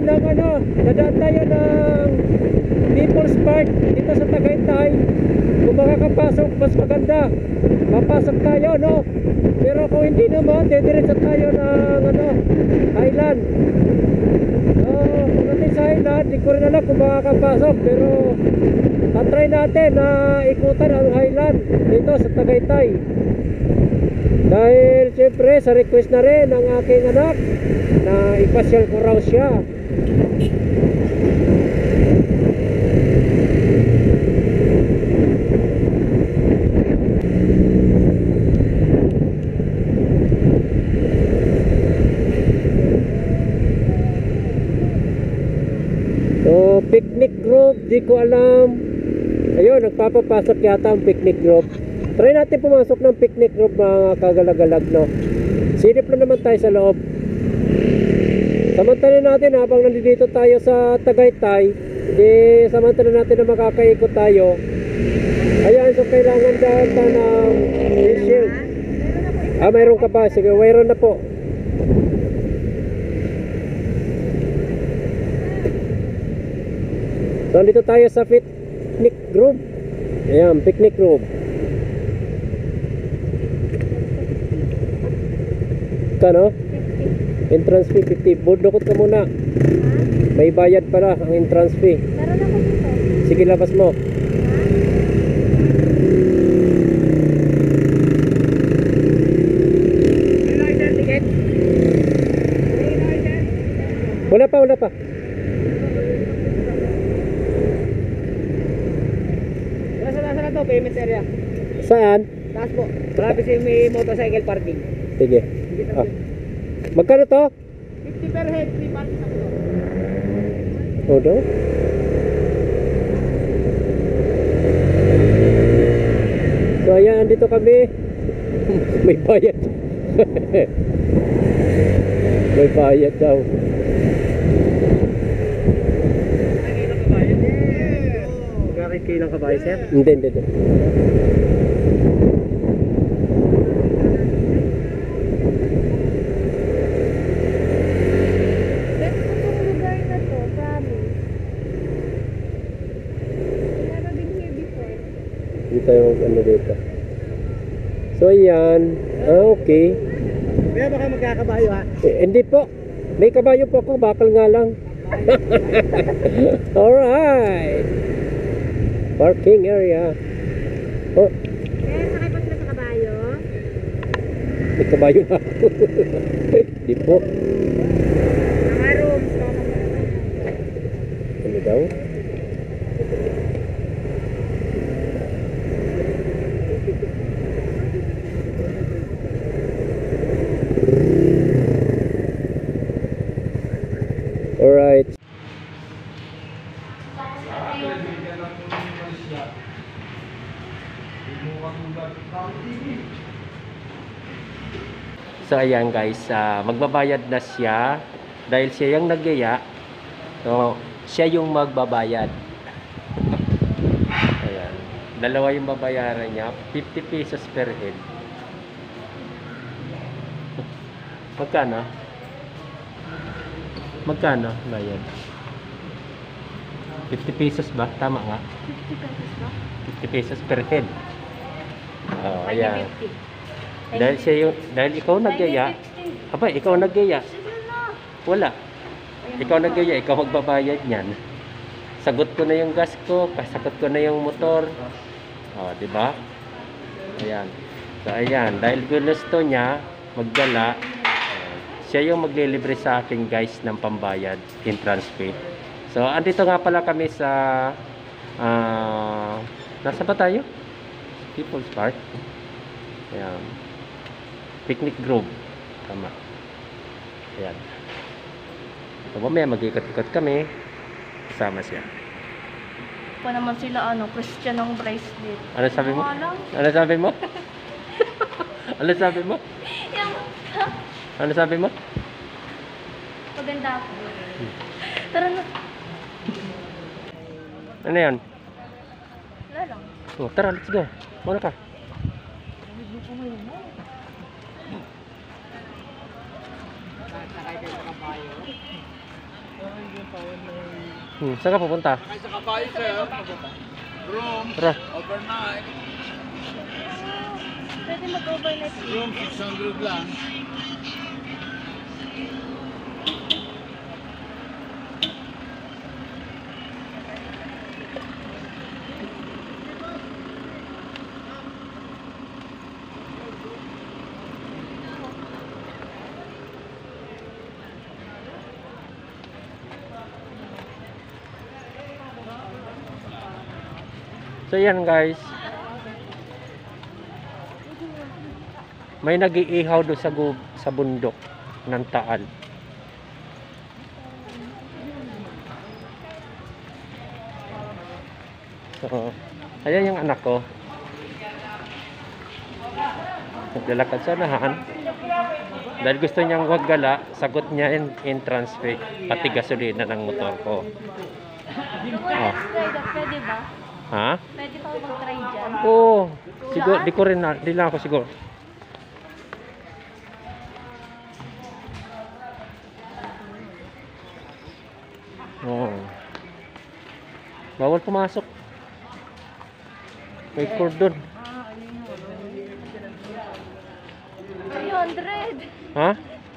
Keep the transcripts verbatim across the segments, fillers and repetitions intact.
ng ano, dadaan tayo ng People's Park dito sa Tagaytay. Kung makakapasok, mas maganda. Mapasok tayo, no? Pero kung hindi naman, dediretso tayo ng ano, Highland. So, pagdating sa Highland, di ko rin alam kung makakapasok. Pero, tatry natin na ikutan ang Highland dito sa Tagaytay. Dahil, siyempre, sa request na rin ng aking anak na ipasyal ko raw siya. So, picnic group, di ko alam. Ayun, nagpapapasok yata ang picnic group. Try natin pumasok ng picnic group, mga kagalagalag, no? Silip lang naman tayo sa loob. Samantalin natin habang nandito tayo sa Tagaytay, di samantalin natin na makakaikot tayo. Ayan, so kailangan dahil tayo ng shield. Ah, mayroon ka ba? Sige, mayroon na po. So, dito tayo sa picnic group. Ayan, picnic group. Kano? Entrance fee fifty. Bundukot ka muna. May bayad pala ang entrance fee. Meron ako dito. Sige, labas mo. Wala pa, wala pa. Payment area. Saan? Taas po. Marami siya may motorcycle parking. Sige. Ah. Magkano to? fifty per head, free parking na po. Oh, no? So, ayan, andito kami. May bayad. May bayad daw. Bakit kayo ng kabayo, sir? Hindi, hindi, hindi. Best ko tong lugar na to, promise. Meron din here before. Hindi tayo ano dito. So, ayan. Ah, okay. Kaya baka magkakabayo, ha? Eh, hindi po. May kabayo po ako, bakal nga lang. Alright. Parking area. Oh, Kaya sakay pa sila sa kabayo. may kabayo na ako. Di po. Mga rooms. Ano daw? Alright. So ayan guys, uh, magbabayad na siya dahil siya yung nagyaya. So siya yung magbabayad. Ayan. Dalawa yung babayaran niya, fifty pesos per head. Magkano? Magkano bayad? fifty pesos ba? Tama nga. fifty pesos ba? fifty pesos per head. Oh, ayan. fifty. Dahil siya yung, dahil ikaw nagyaya. Aba, ikaw nagyaya. Wala. Ikaw nagyaya, ikaw magbabayad niyan. Sagot ko na yung gas ko, kasagot ko na yung motor. Oh, di ba? Ayan. So ayan, dahil gusto niya magdala, uh, siya yung maglilibre sa akin guys ng pambayad, entrance fee. So andito nga pala kami sa uh, nasa ba tayo? People's Park. Ayan. Picnic Grove. Tama. Ayan. So mamaya mag-ikot-ikot kami. Kasama siya. Pa naman sila ano, Christian ng bracelet. Ano sabi mo? Ano? Ano sabi mo? Ano sabi mo? Yung, Ano sabi mo? maganda ako. Tara na. Ano yan? Wala lang. Oh, tara, let's go. Muna ka. Sakay kayo sa kabayo. Hmm, saan ka pupunta? Sakay sa kabayo, sir. Room, Tara. overnight. Pwede mag-overnight. Room, six hundred lang. So yan guys. May nag-iihaw doon sa gub sa bundok ng Taal. So, ayan yung anak ko. Naglalakad sa unahan. Dahil gusto niyang wag gala, sagot niya in entrance fee, pati gasolina ng motor ko. Oh. Pwede ba? Ha? Pwede pa mag-try dyan? Oo. Siguro, di ko rin na, di lang ako siguro. Oo. Bawal pumasok. May cordon. three hundred! Ha?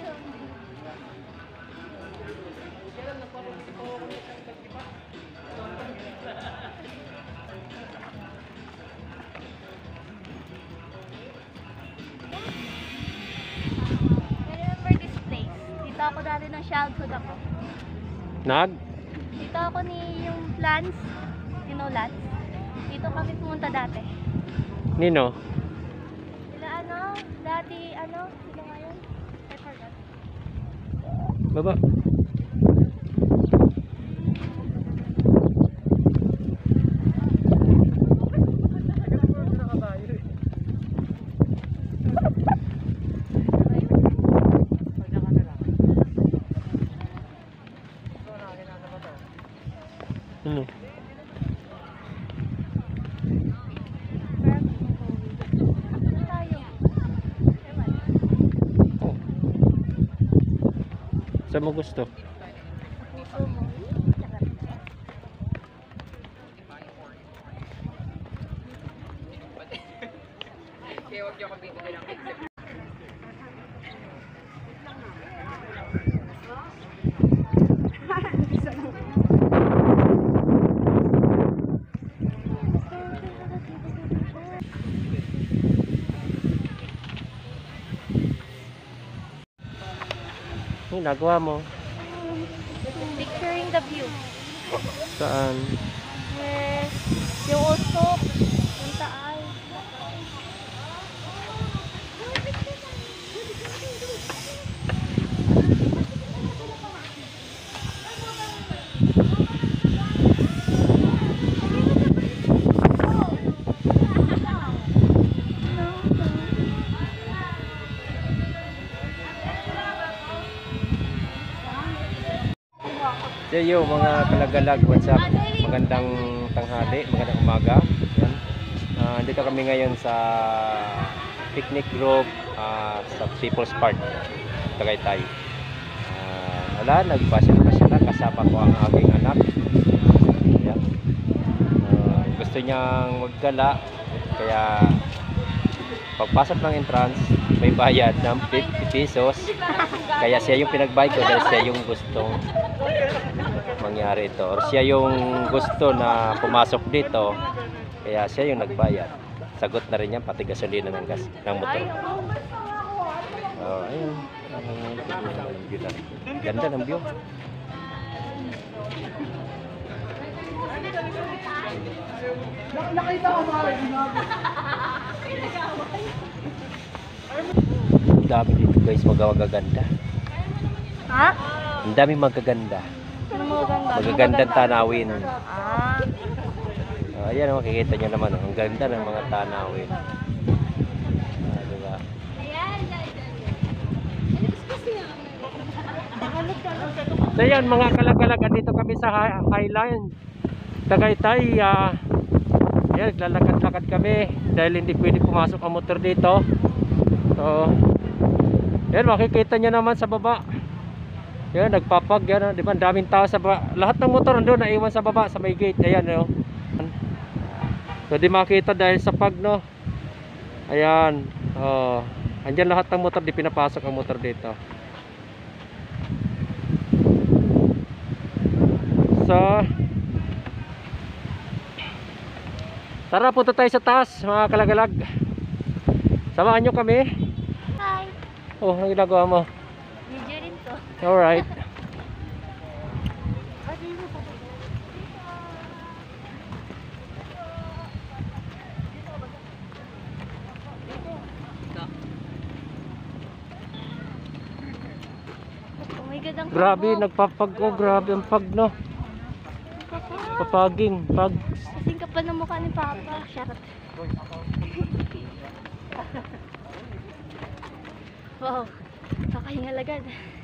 I remember this place. Dito ako dati ng childhood ako. Nag? Dito ako ni yung Lance. You know Lance? Dito kami pumunta dati. Nino? Sila ano? Dati ano? Sila ngayon? I forgot. Baba. Ano? Ano tayo? Ewan. Oh. Saan mo gusto? Puso mo. Ano nagawa mo? Picturing the view. Saan? Yes. Yung usok. Yung taal. So yung mga kalagalag, what's up? Magandang tanghali, magandang umaga. Yan. Ah, dito kami ngayon sa picnic group ah, sa People's Park, Tagaytay. Ah, wala, nagpasya-pasya lang kasama ko ang aking anak. Yan. Ah, gusto niyang maggala, kaya pagpasok ng entrance, may bayad ng fifty pesos. Kaya siya yung pinagbayad ko dahil siya yung gustong mangyari ito. Or siya yung gusto na pumasok dito. Kaya siya yung nagbayad. Sagot na rin yan, pati gasolina ng gas ng motor. Oh, ayun. Ang view na. Ganda ng view. Nakita ko mga Ang dami dito guys, magaganda. Ha? Ang dami magaganda. Ano magaganda? Magagandang tanawin. Ah. Uh, ayan, makikita nyo naman. Oh, ang ganda ng mga tanawin. Ah, diba? So yan, mga kalagalag, dito kami sa Hi- Highline Tagaytay. Uh, yan, naglalakad-lakad kami dahil hindi pwede pumasok ang motor dito. So yan, makikita nyo naman sa baba Yan, nagpapag yan, oh. Di ba? Ang daming tao sa baba. Lahat ng motor nandun, naiwan sa baba, sa may gate. Ayan, oh. So, di makita dahil sa pag, no. Ayan. Oh. Andyan lahat ng motor, di pinapasok ang motor dito. So, tara, punta tayo sa taas, mga kalagalag. Samahan nyo kami. Hi! Oh, ang ginagawa mo? Video rin to. Alright. Oh my God, ang Grabe, kabog. nagpapag. Oh, grabe ang pag, no. Papaging, pag. Kasing kapal ng mukha ni Papa. Charot. Wow. Kakahingal agad.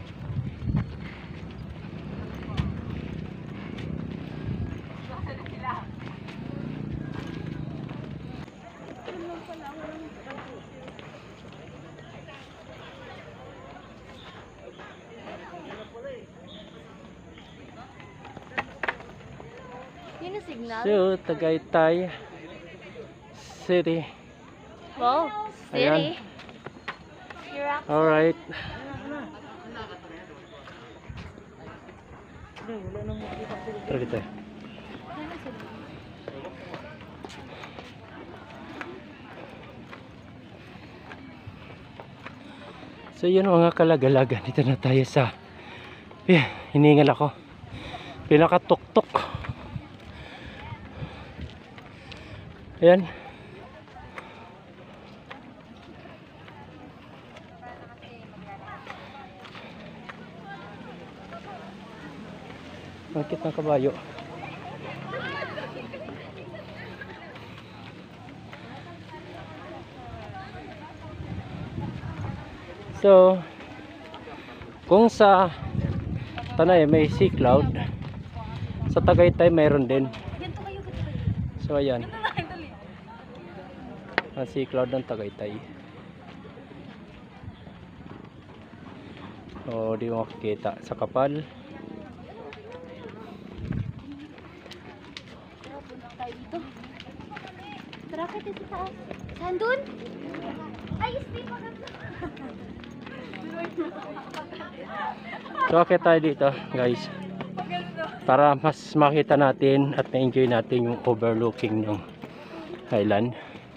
Yun ang signal. So, Tagaytay City. Wow. Ayan. City. Iraq. Alright. Tara dito. So yun mga kalagalagan, dito na tayo sa eh, hiningal ako pinakatuktok. Ayan. Bakit ng kabayo? So, kung sa Tanay may sea cloud, sa Tagaytay mayroon din. Ganito kayo, ganito kayo. So ayan, Ganito na, dali. ang sea cloud ng Tagaytay. O, di mo makikita sa kapal. Tara, punta tayo dito. Tara, kaya sa taas. Saan dun? Ay, stay pa So akit tayo dito guys, para mas makita natin at na-enjoy natin yung overlooking ng Highland.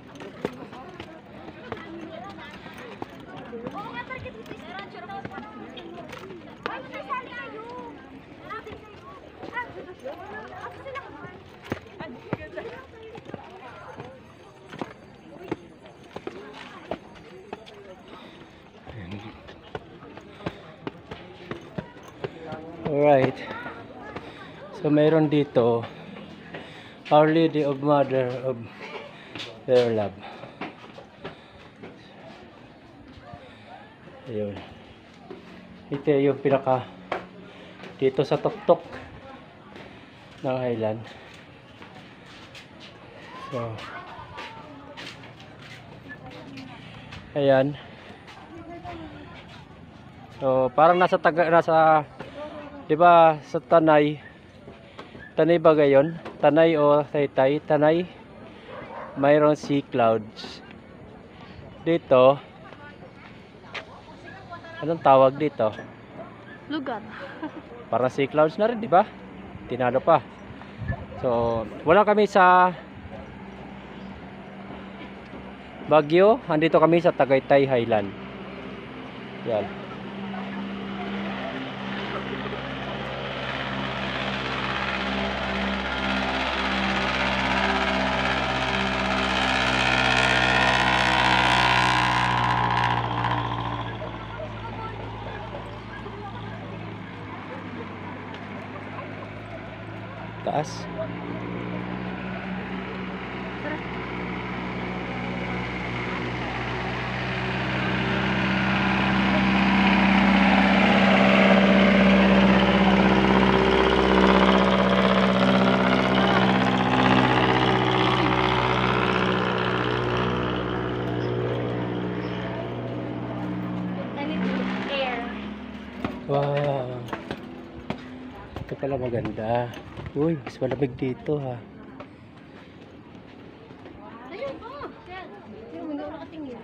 Alright, so meron dito Our Lady of Mother of Their Love. Ayun, ito yung pinaka dito sa tuktok ng Highland. So ayan, so parang nasa taga nasa, di ba sa Tanay, Tanay ba gayon? Tanay o Taytay? Tanay, mayroon sea clouds. Dito, anong tawag dito? lugar. Parang sea clouds na rin, di ba? Tinalo pa. So, wala kami sa Baguio, andito kami sa Tagaytay Highland. Yan. Taas. I need air. Wow. Dito pala maganda. Uy, mas malamig dito ha. Ayun po! Yan. Sino mo hindi ako nakatingin?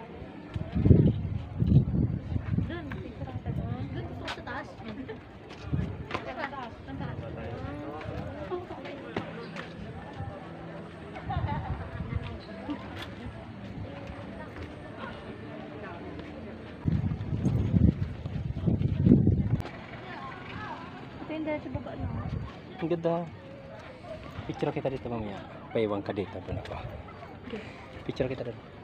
Doon. Doon gusto ko sa taas. Sa taas. Sa taas. Ito yung dahil sa baba no? Ang ganda. Picture kita dito mamaya. Paiwan ka dito. Doon ako. Picture kita dito.